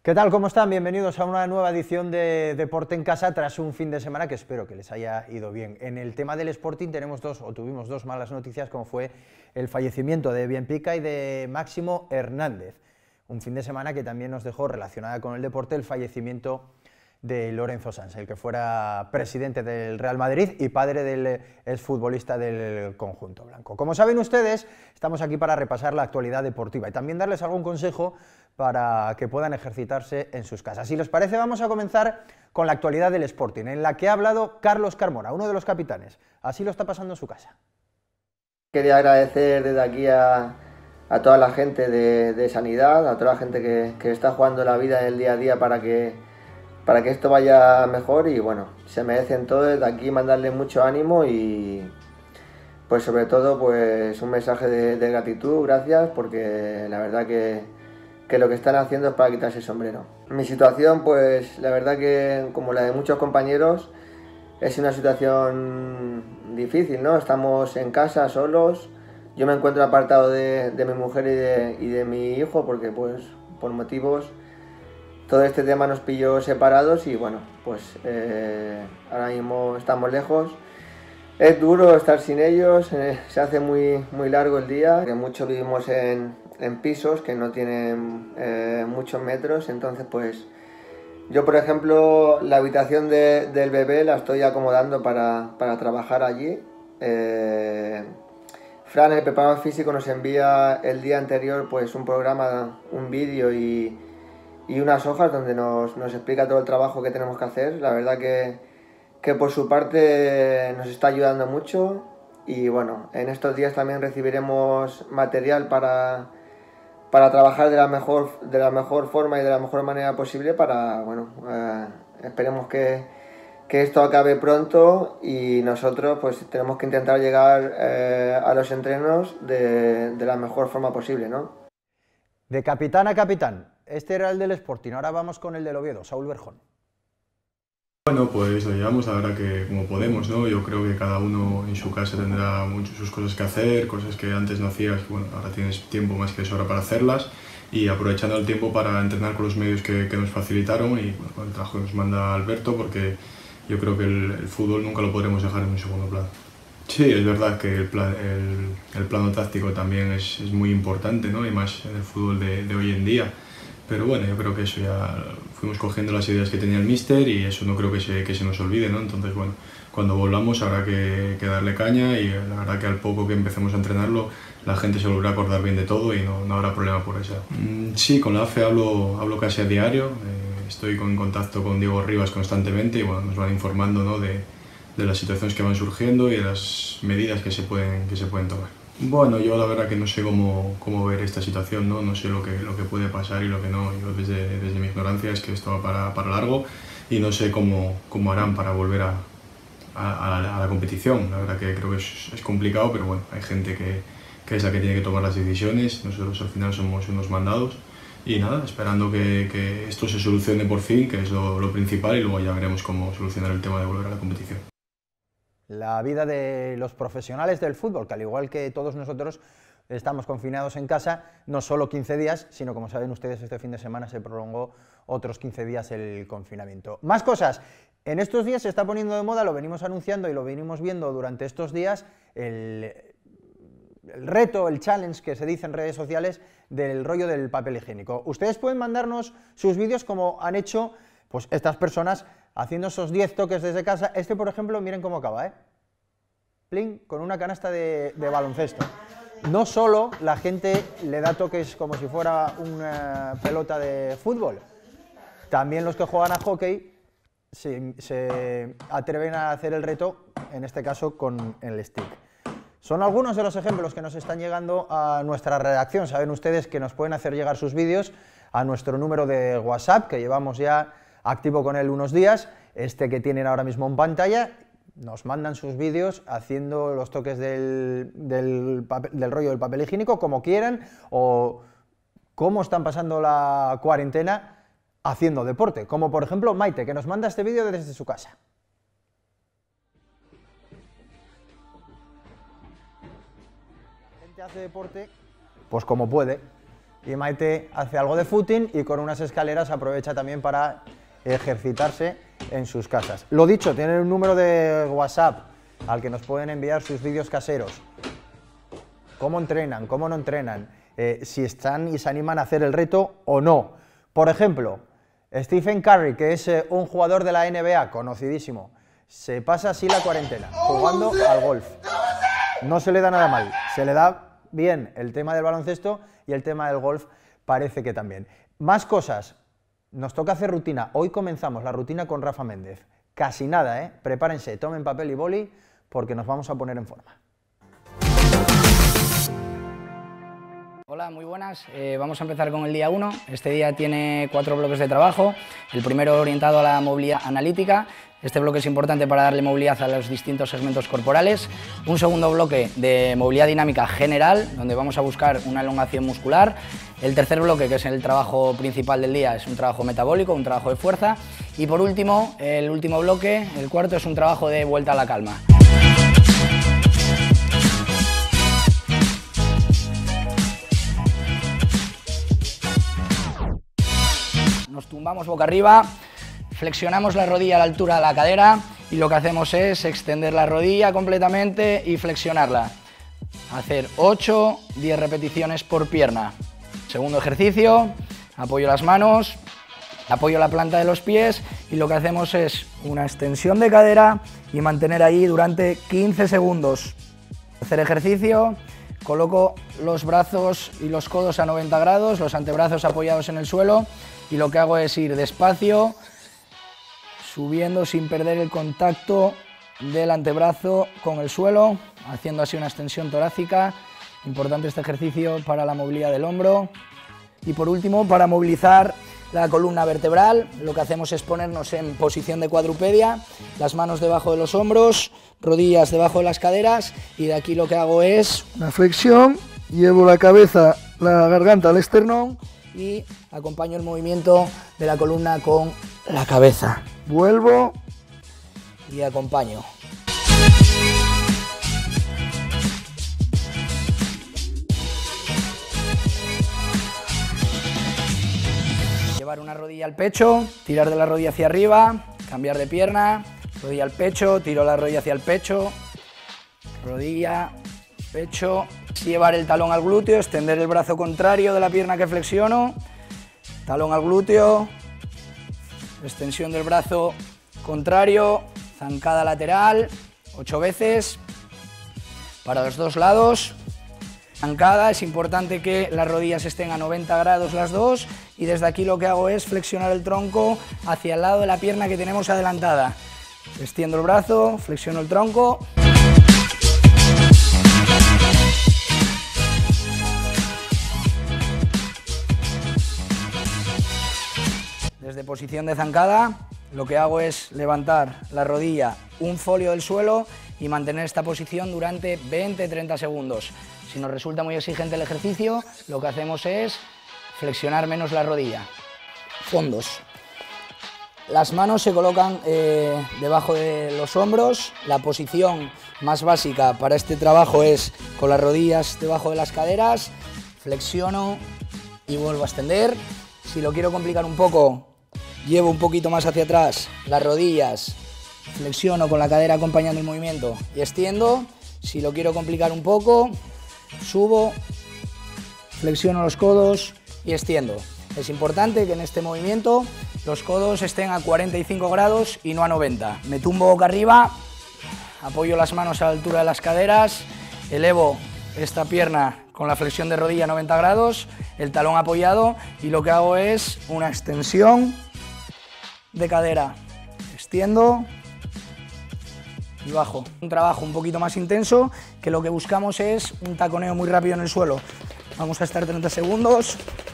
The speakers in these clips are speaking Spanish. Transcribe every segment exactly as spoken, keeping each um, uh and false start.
¿Qué tal? ¿Cómo están? Bienvenidos a una nueva edición de Deporte en Casa tras un fin de semana que espero que les haya ido bien. En el tema del Sporting tenemos dos, o tuvimos dos malas noticias, como fue el fallecimiento de Bienpica y de Máximo Hernández. Un fin de semana que también nos dejó relacionada con el deporte el fallecimiento de Lorenzo Sans, el que fuera presidente del Real Madrid y padre del exfutbolista del conjunto blanco. Como saben ustedes, estamos aquí para repasar la actualidad deportiva y también darles algún consejo para que puedan ejercitarse en sus casas. Si les parece, vamos a comenzar con la actualidad del Sporting, en la que ha hablado Carlos Carmona, uno de los capitanes. Así lo está pasando en su casa. Quería agradecer desde aquí a, a toda la gente de, de Sanidad, a toda la gente que, que está jugando la vida en el día a día para que, para que esto vaya mejor y bueno, se merecen todo. Desde aquí mandarles mucho ánimo y pues sobre todo pues un mensaje de, de gratitud, gracias, porque la verdad que, que lo que están haciendo es para quitarse el sombrero. Mi situación pues la verdad que como la de muchos compañeros es una situación difícil, ¿no? Estamos en casa solos, yo me encuentro apartado de, de mi mujer y de, y de mi hijo porque pues por motivos todo este tema nos pilló separados y bueno, pues eh, ahora mismo estamos lejos. Es duro estar sin ellos, eh, se hace muy, muy largo el día, que muchos vivimos en, en pisos que no tienen eh, muchos metros, entonces pues yo por ejemplo la habitación de, del bebé la estoy acomodando para, para trabajar allí. Eh, Fran, el preparador físico, nos envía el día anterior pues un programa, un vídeo y, y unas hojas donde nos, nos explica todo el trabajo que tenemos que hacer. La verdad que, que por su parte nos está ayudando mucho y bueno, en estos días también recibiremos material para, para trabajar de la, mejor, de la mejor forma y de la mejor manera posible para, bueno, eh, esperemos que, que esto acabe pronto y nosotros pues tenemos que intentar llegar eh, a los entrenos de, de la mejor forma posible, ¿no? De capitán a capitán, este era el del Sporting, ahora vamos con el del Oviedo, Saúl Berjón. Bueno, pues lo llevamos a la hora que como podemos, ¿no? Yo creo que cada uno en su casa tendrá muchas sus cosas que hacer, cosas que antes no hacías, bueno, ahora tienes tiempo más que de sobra para hacerlas y aprovechando el tiempo para entrenar con los medios que, que nos facilitaron y bueno, con el trabajo que nos manda Alberto, porque yo creo que el, el fútbol nunca lo podremos dejar en un segundo plano. Sí, es verdad que el, plan, el, el plano táctico también es, es muy importante, ¿no? Y más en el fútbol de, de hoy en día. Pero bueno, yo creo que eso ya fuimos cogiendo las ideas que tenía el míster y eso no creo que se, que se nos olvide, ¿no? Entonces, bueno, cuando volvamos habrá que, que darle caña y la verdad que al poco que empecemos a entrenarlo la gente se volverá a acordar bien de todo y no, no habrá problema por eso. Mm, sí, con la A F E hablo, hablo casi a diario, eh, estoy en contacto con Diego Rivas constantemente y bueno, nos van informando, ¿no? de, de las situaciones que van surgiendo y de las medidas que se pueden, que se pueden tomar. Bueno, yo la verdad que no sé cómo, cómo ver esta situación, ¿no? No sé lo que, lo que puede pasar y lo que no. Yo desde, desde mi ignorancia es que esto va para, para largo y no sé cómo, cómo harán para volver a, a, a, la, a la competición. La verdad que creo que es, es complicado, pero bueno, hay gente que, que es la que tiene que tomar las decisiones. Nosotros al final somos unos mandados y nada, esperando que, que esto se solucione por fin, que es lo, lo principal, y luego ya veremos cómo solucionar el tema de volver a la competición. La vida de los profesionales del fútbol, que al igual que todos nosotros estamos confinados en casa, no solo quince días, sino como saben ustedes, este fin de semana se prolongó otros quince días el confinamiento. Más cosas, en estos días se está poniendo de moda, lo venimos anunciando y lo venimos viendo durante estos días, el, el reto, el challenge que se dice en redes sociales del rollo del papel higiénico. Ustedes pueden mandarnos sus vídeos como han hecho pues estas personas haciendo esos diez toques desde casa. Este, por ejemplo, miren cómo acaba, ¿eh? Plin, con una canasta de, de baloncesto. No solo la gente le da toques como si fuera una pelota de fútbol, también los que juegan a hockey se, se atreven a hacer el reto, en este caso con el stick. Son algunos de los ejemplos que nos están llegando a nuestra redacción. Saben ustedes que nos pueden hacer llegar sus vídeos a nuestro número de WhatsApp, que llevamos ya activo con él unos días, este que tienen ahora mismo en pantalla. Nos mandan sus vídeos haciendo los toques del, del, papel, del rollo del papel higiénico como quieran, o cómo están pasando la cuarentena haciendo deporte, como por ejemplo Maite, que nos manda este vídeo desde su casa. La gente hace deporte pues como puede, y Maite hace algo de footing y con unas escaleras aprovecha también para ejercitarse en sus casas. Lo dicho, tienen un número de WhatsApp al que nos pueden enviar sus vídeos caseros. ¿Cómo entrenan? ¿Cómo no entrenan? Eh, si están y se animan a hacer el reto o no. Por ejemplo, Stephen Curry, que es eh, un jugador de la N B A conocidísimo, se pasa así la cuarentena jugando al golf. No se le da nada mal, se le da bien el tema del baloncesto y el tema del golf parece que también. Más cosas, nos toca hacer rutina. Hoy comenzamos la rutina con Rafa Méndez. Casi nada, ¿eh? Prepárense, tomen papel y boli porque nos vamos a poner en forma. Hola, muy buenas. Eh, vamos a empezar con el día uno. Este día tiene cuatro bloques de trabajo. El primero orientado a la movilidad analítica. Este bloque es importante para darle movilidad a los distintos segmentos corporales. Un segundo bloque de movilidad dinámica general, donde vamos a buscar una elongación muscular. El tercer bloque, que es el trabajo principal del día, es un trabajo metabólico, un trabajo de fuerza. Y por último, el último bloque, el cuarto, es un trabajo de vuelta a la calma. Nos tumbamos boca arriba, flexionamos la rodilla a la altura de la cadera y lo que hacemos es extender la rodilla completamente y flexionarla. Hacer ocho a diez repeticiones por pierna. Segundo ejercicio, apoyo las manos, apoyo la planta de los pies y lo que hacemos es una extensión de cadera y mantener ahí durante quince segundos. Tercer ejercicio, coloco los brazos y los codos a noventa grados, los antebrazos apoyados en el suelo. Y lo que hago es ir despacio, subiendo sin perder el contacto del antebrazo con el suelo, haciendo así una extensión torácica. Importante este ejercicio para la movilidad del hombro. Y por último, para movilizar la columna vertebral, lo que hacemos es ponernos en posición de cuadrupedia, las manos debajo de los hombros, rodillas debajo de las caderas, y de aquí lo que hago es una flexión, llevo la cabeza, la garganta al esternón, y acompaño el movimiento de la columna con la cabeza. Vuelvo y acompaño. Llevar una rodilla al pecho, tirar de la rodilla hacia arriba, cambiar de pierna, rodilla al pecho, tiro la rodilla hacia el pecho, rodilla, pecho. Llevar el talón al glúteo, extender el brazo contrario de la pierna que flexiono, talón al glúteo, extensión del brazo contrario, zancada lateral, ocho veces, para los dos lados. Zancada, es importante que las rodillas estén a noventa grados las dos y desde aquí lo que hago es flexionar el tronco hacia el lado de la pierna que tenemos adelantada. Extiendo el brazo, flexiono el tronco. Desde posición de zancada, lo que hago es levantar la rodilla un folio del suelo y mantener esta posición durante veinte a treinta segundos. Si nos resulta muy exigente el ejercicio, lo que hacemos es flexionar menos la rodilla. Fondos. Las manos se colocan eh, debajo de los hombros. La posición más básica para este trabajo es con las rodillas debajo de las caderas. Flexiono y vuelvo a extender. Si lo quiero complicar un poco, llevo un poquito más hacia atrás las rodillas, flexiono con la cadera acompañando el movimiento y extiendo. Si lo quiero complicar un poco, subo, flexiono los codos y extiendo. Es importante que en este movimiento los codos estén a cuarenta y cinco grados y no a noventa. Me tumbo boca arriba, apoyo las manos a la altura de las caderas, elevo esta pierna con la flexión de rodilla a noventa grados, el talón apoyado y lo que hago es una extensión de cadera. Extiendo y bajo. Un trabajo un poquito más intenso, que lo que buscamos es un taconeo muy rápido en el suelo. Vamos a estar treinta segundos.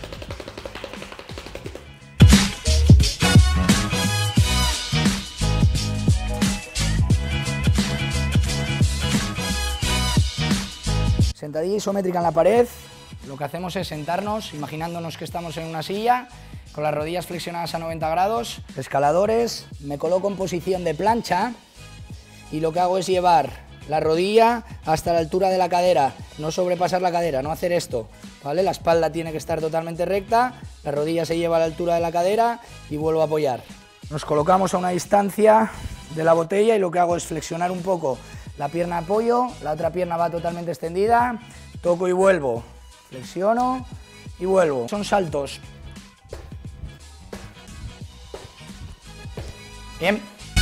Sentadilla isométrica en la pared. Lo que hacemos es sentarnos, imaginándonos que estamos en una silla, con las rodillas flexionadas a noventa grados, escaladores, me coloco en posición de plancha y lo que hago es llevar la rodilla hasta la altura de la cadera, no sobrepasar la cadera, no hacer esto, ¿vale? La espalda tiene que estar totalmente recta, la rodilla se lleva a la altura de la cadera y vuelvo a apoyar. Nos colocamos a una distancia de la botella y lo que hago es flexionar un poco la pierna de apoyo, la otra pierna va totalmente extendida, toco y vuelvo, flexiono y vuelvo. Son saltos. Bien.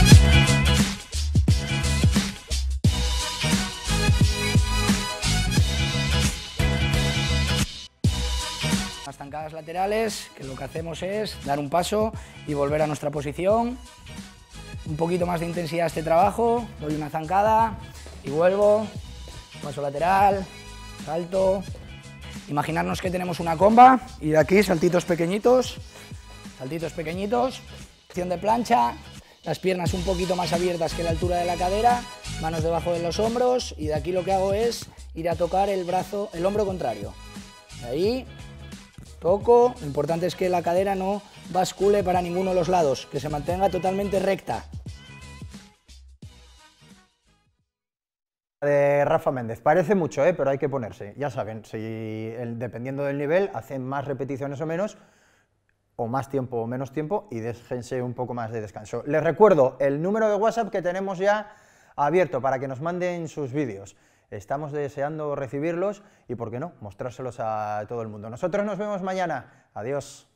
Las zancadas laterales, que lo que hacemos es dar un paso y volver a nuestra posición. Un poquito más de intensidad a este trabajo, doy una zancada y vuelvo, paso lateral, salto. Imaginarnos que tenemos una comba y de aquí saltitos pequeñitos, saltitos pequeñitos, acción de plancha, las piernas un poquito más abiertas que la altura de la cadera, manos debajo de los hombros y de aquí lo que hago es ir a tocar el brazo, el hombro contrario. De ahí toco, lo importante es que la cadera no bascule para ninguno de los lados, que se mantenga totalmente recta. De Rafa Méndez, parece mucho, ¿eh? Pero hay que ponerse, ya saben, si el, dependiendo del nivel, hacen más repeticiones o menos, o más tiempo o menos tiempo, y déjense un poco más de descanso. Les recuerdo el número de WhatsApp que tenemos ya abierto para que nos manden sus vídeos. Estamos deseando recibirlos y, ¿por qué no?, mostrárselos a todo el mundo. Nosotros nos vemos mañana. Adiós.